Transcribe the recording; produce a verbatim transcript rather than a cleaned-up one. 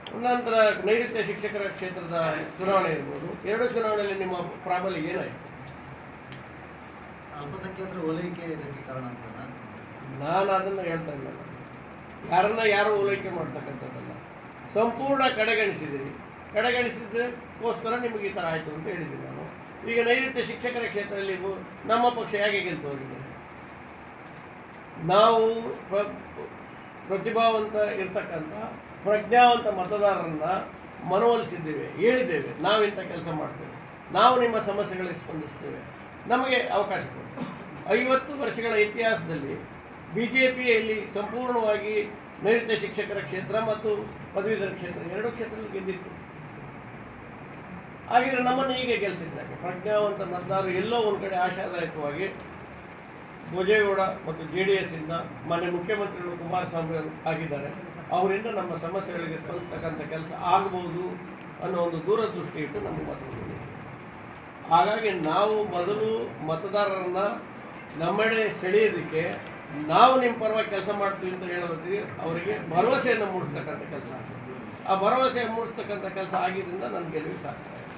ನಂತರ ನೈಋತ್ಯ ಶಿಕ್ಷಕರ ಕ್ಷೇತ್ರದ ಚುನಾವಣೆ ಇರ್ಬೋದು. ಎರಡು ಚುನಾವಣೆಯಲ್ಲಿ ನಿಮ್ಮ ಪ್ರಾಬಲ್ಯ ಏನಾಯಿತು? ಅಲ್ಪಸಂಖ್ಯಾತರ ಓಲೈಕೆ ಇದಕ್ಕೆ ಕಾರಣ ಅಂತ ನಾನು ಅದನ್ನು ಹೇಳ್ತಾ ಇಲ್ಲ. ಯಾರನ್ನ ಯಾರು ಓಲೈಕೆ ಮಾಡ್ತಕ್ಕಂಥದ್ದಲ್ಲ, ಸಂಪೂರ್ಣ ಕಡೆಗಣಿಸಿದಿರಿ. ಕಡೆಗಣಿಸಿದ್ದಕ್ಕೋಸ್ಕರ ನಿಮಗೆ ಈ ಥರ ಆಯಿತು ಅಂತ ಹೇಳಿದ್ದೀನಿ ನಾನು. ಈಗ ನೈಋತ್ಯ ಶಿಕ್ಷಕರ ಕ್ಷೇತ್ರದಲ್ಲಿ ನಮ್ಮ ಪಕ್ಷ ಹೇಗೆ ಗೆಲ್ತು ಹೋಗಿದೆ? ನಾವು ಪ್ರ ಪ್ರತಿಭಾವಂತ ಇರ್ತಕ್ಕಂಥ ಪ್ರಜ್ಞಾವಂತ ಮತದಾರರನ್ನ ಮನವೊಲಿಸಿದ್ದೇವೆ, ಹೇಳಿದ್ದೇವೆ ನಾವಿಂಥ ಕೆಲಸ ಮಾಡ್ತೇವೆ, ನಾವು ನಿಮ್ಮ ಸಮಸ್ಯೆಗಳಿಗೆ ಸ್ಪಂದಿಸ್ತೇವೆ, ನಮಗೆ ಅವಕಾಶ ಕೊಡಿ. ಐವತ್ತು ವರ್ಷಗಳ ಇತಿಹಾಸದಲ್ಲಿ ಬಿ ಜೆ ಪಿಯಲ್ಲಿ ಸಂಪೂರ್ಣವಾಗಿ ನೈಋತ್ಯ ಶಿಕ್ಷಕರ ಕ್ಷೇತ್ರ ಮತ್ತು ಪದವೀಧರ ಕ್ಷೇತ್ರ ಎರಡು ಕ್ಷೇತ್ರದಲ್ಲಿ ಗೆದ್ದಿತ್ತು. ಹಾಗಿದ್ರೆ ನಮ್ಮನ್ನು ಹೀಗೆ ಗೆಲ್ಲಿಸಿದ್ದಾರೆ. ಪ್ರಜ್ಞಾವಂತ ಮತದಾರರು ಎಲ್ಲೋ ಒಂದು ಕಡೆ ಆಶಾದಾಯಕವಾಗಿ ಭೋಜೇಗೌಡ ಮತ್ತು ಜೆ ಡಿ ಎಸ್ ಇಂದ ಮಾನ್ಯ ಮುಖ್ಯಮಂತ್ರಿಗಳು ಕುಮಾರಸ್ವಾಮಿ ಅವರು ಆಗಿದ್ದಾರೆ, ಅವರಿಂದ ನಮ್ಮ ಸಮಸ್ಯೆಗಳಿಗೆ ಸ್ಪಂದಿಸ್ತಕ್ಕಂಥ ಕೆಲಸ ಆಗಬಹುದು ಅನ್ನೋ ಒಂದು ದೂರದೃಷ್ಟಿ ಇಟ್ಟು ನಮಗೆ ಮತ ಕೊಟ್ಟಿದ್ದೀವಿ. ಹಾಗಾಗಿ ನಾವು ಮೊದಲು ಮತದಾರರನ್ನು ನಮ್ಮೆಡೆ ಸೆಳೆಯೋದಕ್ಕೆ ನಾವು ನಿಮ್ಮ ಪರವಾಗಿ ಕೆಲಸ ಮಾಡ್ತೀವಿ ಅಂತ ಹೇಳೋದಕ್ಕೆ ಅವರಿಗೆ ಭರವಸೆಯನ್ನು ಮೂಡಿಸ್ತಕ್ಕಂಥ ಕೆಲಸ, ಆ ಭರವಸೆ ಮೂಡಿಸ್ತಕ್ಕಂಥ ಕೆಲಸ ಆಗಿದ್ದರಿಂದ ನನ್ನ ಗೆಲುವಿಗೆ ಸಾಧ್ಯ.